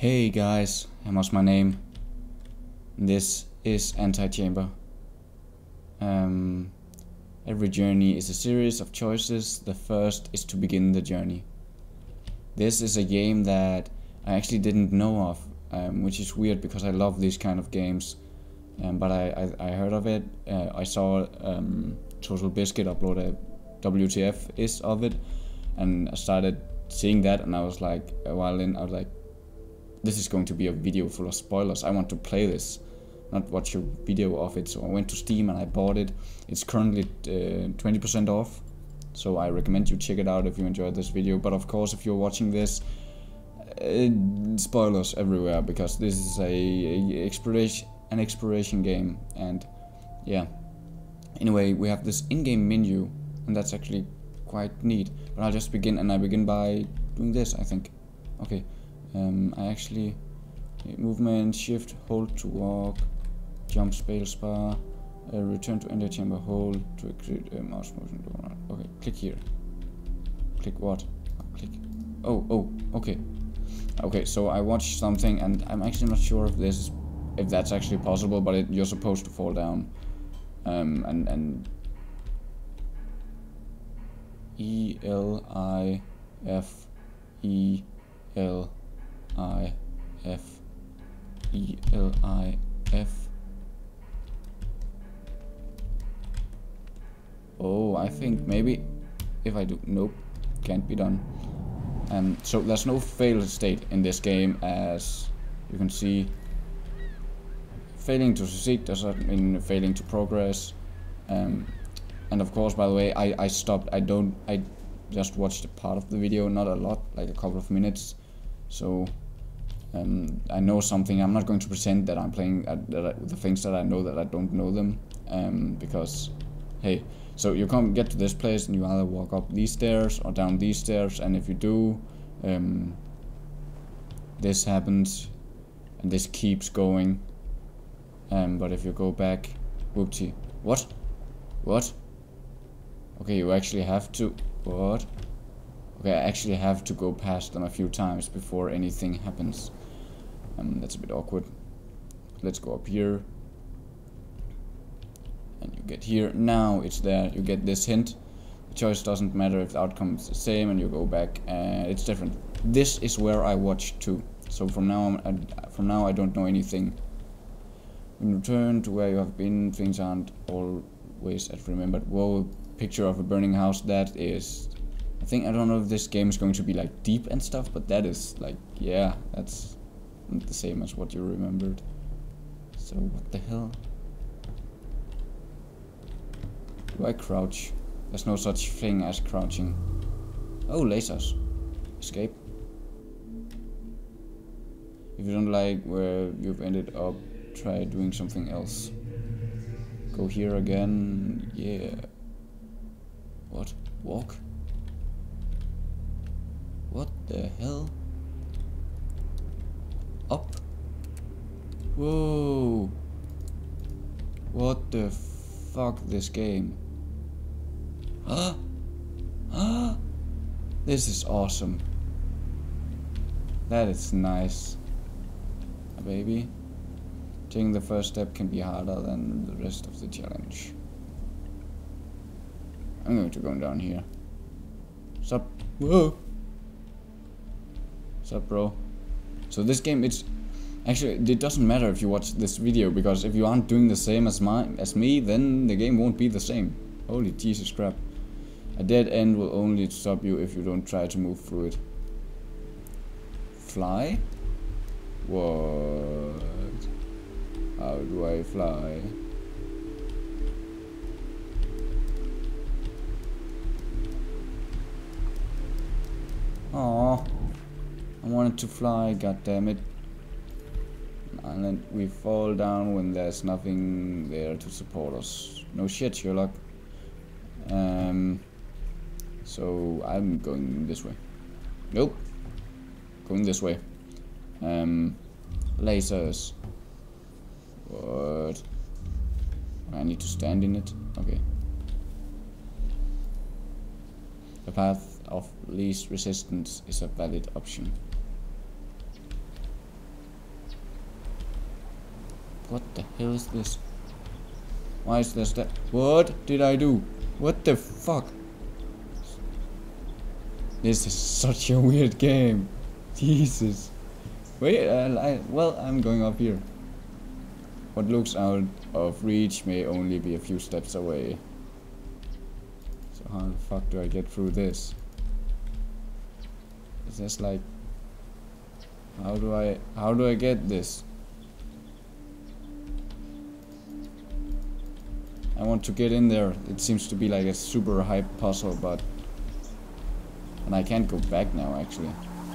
Hey guys, what's my name? This is Antichamber. Every journey is a series of choices. The first is to begin the journey. This is a game that I actually didn't know of, which is weird because I love these kind of games. But I heard of it. I saw Total Biscuit upload a WTF is of it, and I started seeing that, and I was like, a while in, I was like, this is going to be a video full of spoilers. I want to play this, not watch a video of it. So I went to Steam and I bought it. It's currently 20% off, so I recommend you check it out if you enjoyed this video. But of course, if you're watching this, spoilers everywhere, because this is an exploration game. And yeah, anyway, we have this in-game menu, and that's actually quite neat. But I'll just begin, and I begin by doing this, I think. Okay. I actually movement, shift, hold to walk, jump, space bar, return to Antichamber, hold to exit mouse motion. Okay, click here. Click what? Click. Oh, okay. Okay, so I watched something, and I'm actually not sure if that's actually possible, but you're supposed to fall down. And E-L-I-F-E-L-I-F. Oh, I think maybe if I do, nope, can't be done. So there's no fail state in this game, as you can see. Failing to succeed does not mean failing to progress. And of course, by the way, I stopped. I just watched a part of the video, not a lot, like a couple of minutes. So I know something. I'm not going to pretend that I'm playing the things that I know that I don't know them, because hey, so you get to this place and you either walk up these stairs or down these stairs, and if you do, this happens and this keeps going. But if you go back, whoopsie, what? Okay, you actually have to, what? Okay, I actually have to go past them a few times before anything happens. That's a bit awkward. Let's go up here. And you get here. Now it's there. You get this hint. The choice doesn't matter if the outcome is the same, and you go back. It's different. This is where I watched to. So from now I don't know anything. When you return to where you have been, things aren't always as remembered. Whoa, picture of a burning house. That is, I don't know if this game is going to be like deep and stuff, but that is like, yeah, that's not the same as what you remembered. So what the hell? Do I crouch? There's no such thing as crouching. Oh, lasers. Escape. If you don't like where you've ended up, try doing something else. Go here again. Yeah. What? Walk? What the hell? Up? Whoa! What the fuck, this game? Huh? Huh? This is awesome. That is nice. Baby. Taking the first step can be harder than the rest of the challenge. I'm going to go down here. Sup? Whoa! Sup, bro? So this game, it doesn't matter if you watch this video, because if you aren't doing the same as me, then the game won't be the same. Holy Jesus crap. A dead end will only stop you if you don't try to move through it. Fly? What? How do I fly? Aww. I wanted to fly, god damn it. And then we fall down when there's nothing there to support us. No shit, Sherlock. So I'm going this way. Nope. Going this way. Lasers. What? I need to stand in it? Okay. The path of least resistance is a valid option. What the hell is this? Why is this that? What did I do? What the fuck? This is such a weird game. Jesus. Wait, well, I'm going up here. What looks out of reach may only be a few steps away. So how the fuck do I get through this? Is this like... How do I get this? I want to get in there. It seems to be like a super hype puzzle, but... And I can't go back now, actually.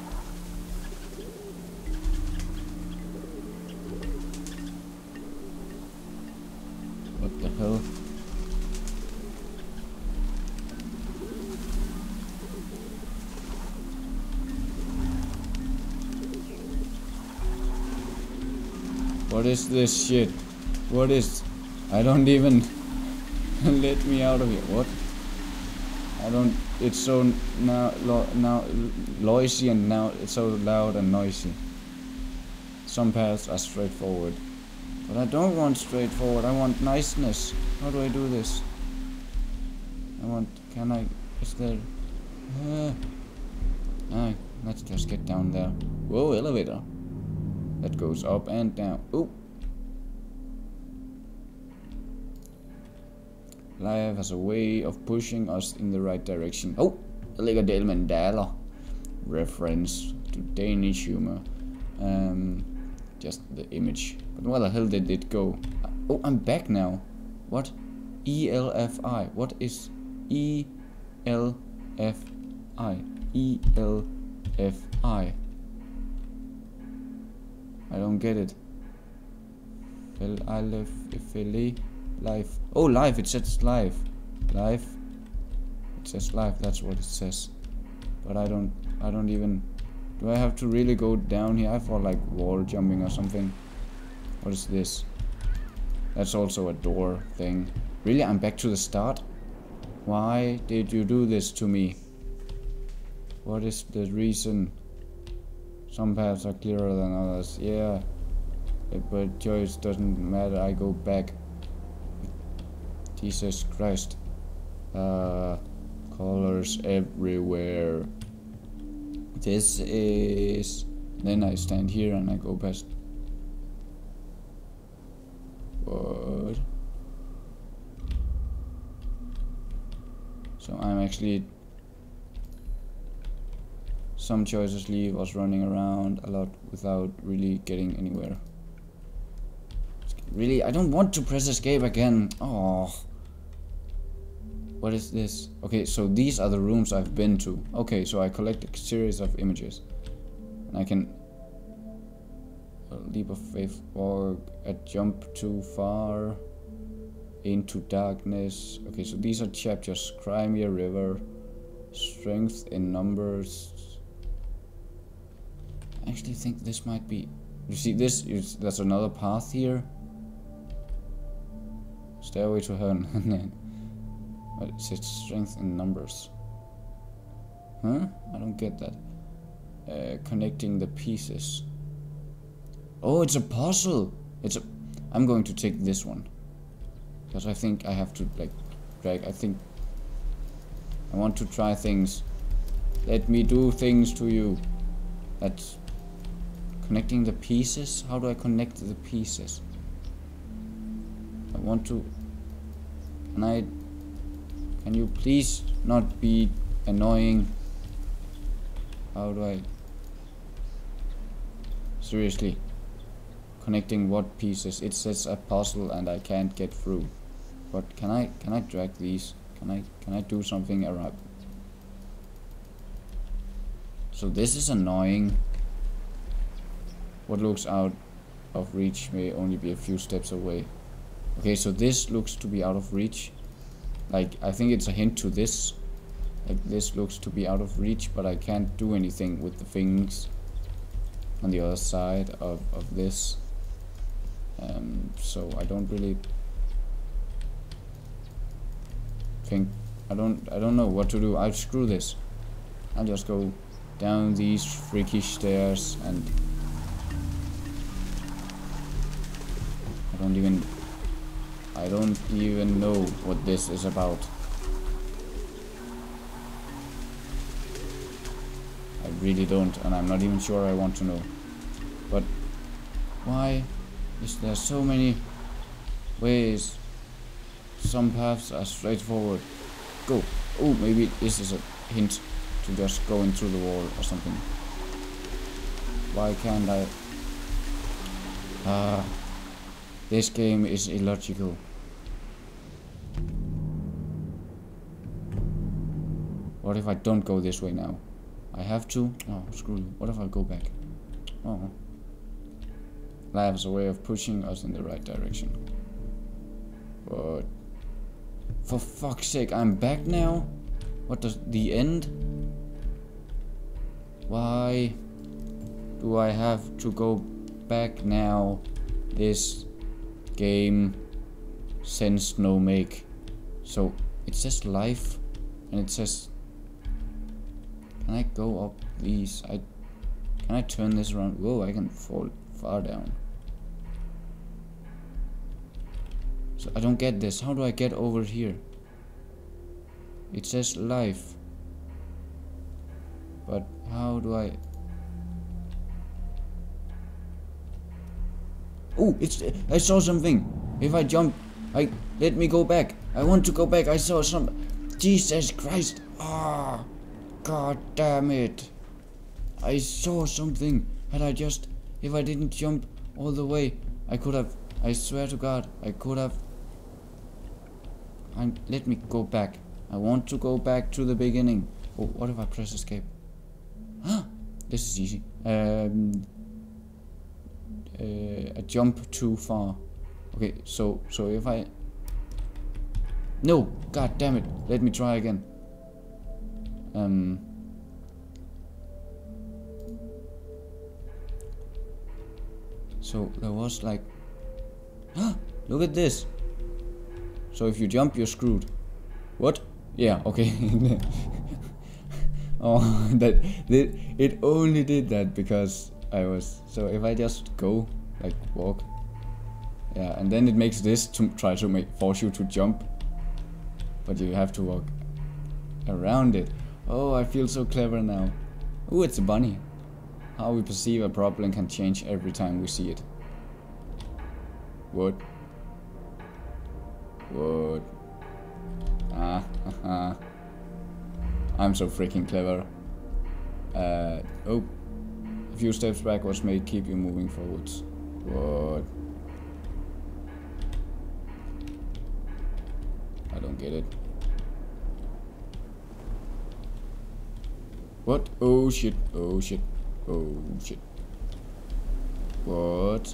What the hell? What is this shit? What is... I don't even... Let me out of here. What? I don't... It's so now noisy, and now it's so loud and noisy. Some paths are straightforward. But I don't want straightforward. I want niceness. How do I do this? I want... Can I... Is there... let's just get down there. Whoa, elevator. That goes up and down. Ooh. Life has a way of pushing us in the right direction. Oh, der ligger del med en daler. Reference to Danish humor. Just the image. But where the hell did it go? Oh, I'm back now. What? ELFI. What is ELFI? ELFI. I don't get it. Life. Oh, life. It says life. Life. It says life. That's what it says. But I don't even... Do I have to really go down here? I thought like wall jumping or something. What is this? That's also a door thing. Really? I'm back to the start? Why did you do this to me? What is the reason? Some paths are clearer than others. Yeah. But choice doesn't matter. I go back. Jesus Christ. Colors everywhere. This is... Then I stand here and I go past... What? So I'm actually... Some choices leave us running around a lot without really getting anywhere. Really? I don't want to press escape again. Oh. What is this? Okay, so these are the rooms I've been to. Okay, so I collect a series of images. And I can... A leap of faith, or a jump too far. Into darkness. Okay, so these are chapters. Crimea River. Strength in numbers. I actually think this might be... You see this? There's another path here. Stairway to Heaven. But it says strength in numbers. Huh? I don't get that. Connecting the pieces. Oh, it's a puzzle! I'm going to take this one. Because I think I have to, like, drag... I want to try things. Let me do things to you. That's... Connecting the pieces? How do I connect the pieces? I want to... Can you please not be annoying? How do I... Seriously. Connecting what pieces? It says a puzzle and I can't get through. But can I drag these? Can I do something around? So this is annoying. What looks out of reach may only be a few steps away. Okay, so this looks to be out of reach. Like, I think it's a hint to this. Like, this looks to be out of reach, but I can't do anything with the things on the other side of this. So I don't really think... I don't know what to do. I'll screw this. I'll just go down these freaky stairs and... I I don't even know what this is about. I really don't, and I'm not even sure I want to know. But why is there so many ways? Some paths are straightforward. Go. Oh, maybe this is a hint to just go in through the wall or something. Why can't I? This game is illogical. What if I don't go this way now? I have to? Oh, screw you. What if I go back? Oh. Life is a way of pushing us in the right direction. But for fuck's sake, I'm back now? What does the end? Why do I have to go back now? This game sense no make. So it says life and it says, can I go up these? Can I turn this around? Whoa, I can fall far down. So I don't get this. How do I get over here? It says life. But how do I? Oh, I saw something. If I jump, let me go back. I want to go back. I saw some. Jesus Christ. Ah, God damn it. I saw something. If I didn't jump all the way, I could have. I swear to God, I could have. Let me go back. I want to go back to the beginning. Oh, what if I press escape? Ah, this is easy. A jump too far. Okay, so if I. No, God damn it. Let me try again. So there was like. Ah, look at this. So if you jump, you're screwed. What? Yeah, okay. Oh, it only did that because I was. So if I just go, like walk, yeah, and then it makes this to try to force you to jump, but you have to walk around it. Oh, I feel so clever now. Oh, it's a bunny. How we perceive a problem can change every time we see it. What? What? I'm so freaking clever. Oh, a few steps backwards may keep you moving forwards. What? I don't get it. What? Oh shit, oh shit, oh shit. What?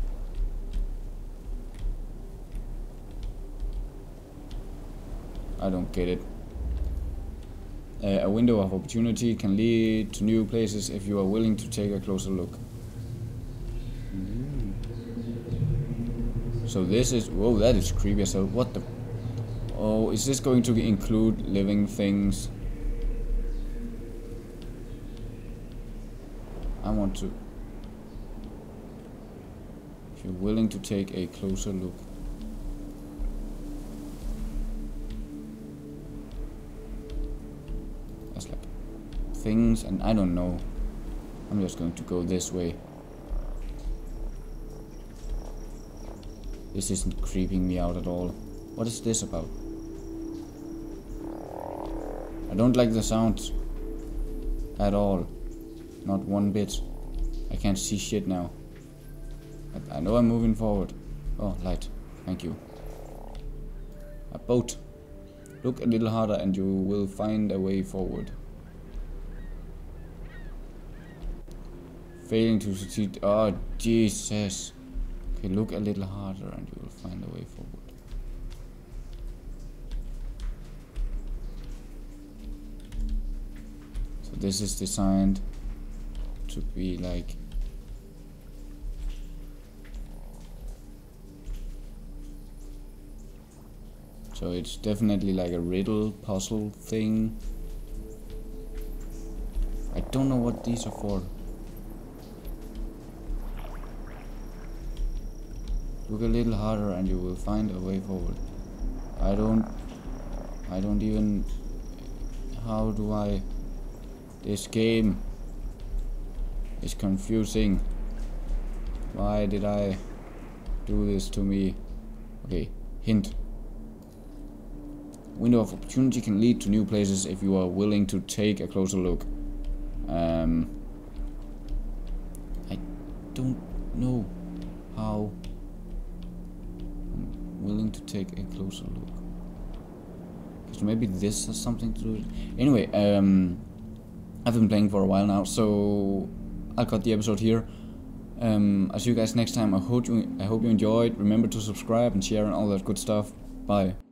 I don't get it. A window of opportunity can lead to new places if you are willing to take a closer look. So this is... Whoa, that is creepy as hell. What the... Oh, is this going to include living things? I want to... If you're willing to take a closer look. That's like things, and I don't know. I'm just going to go this way. This isn't creeping me out at all. What is this about? I don't like the sounds at all. Not one bit. I can't see shit now. I know I'm moving forward. Oh, light. Thank you. A boat. Look a little harder and you will find a way forward. Failing to succeed. Oh, Jesus. Okay, look a little harder and you will find a way forward. So this is designed to be like... So it's definitely like a riddle puzzle thing. I don't know what these are for. Look a little harder and you will find a way forward. I don't even... How do I... This game is confusing. Why did I do this to me? Okay, hint. Window of opportunity can lead to new places if you are willing to take a closer look. I don't know how. I'm willing to take a closer look. So maybe this has something to do with it. Anyway, I've been playing for a while now, so I'll cut the episode here. I'll see you guys next time. I hope you enjoyed. Remember to subscribe and share and all that good stuff. Bye.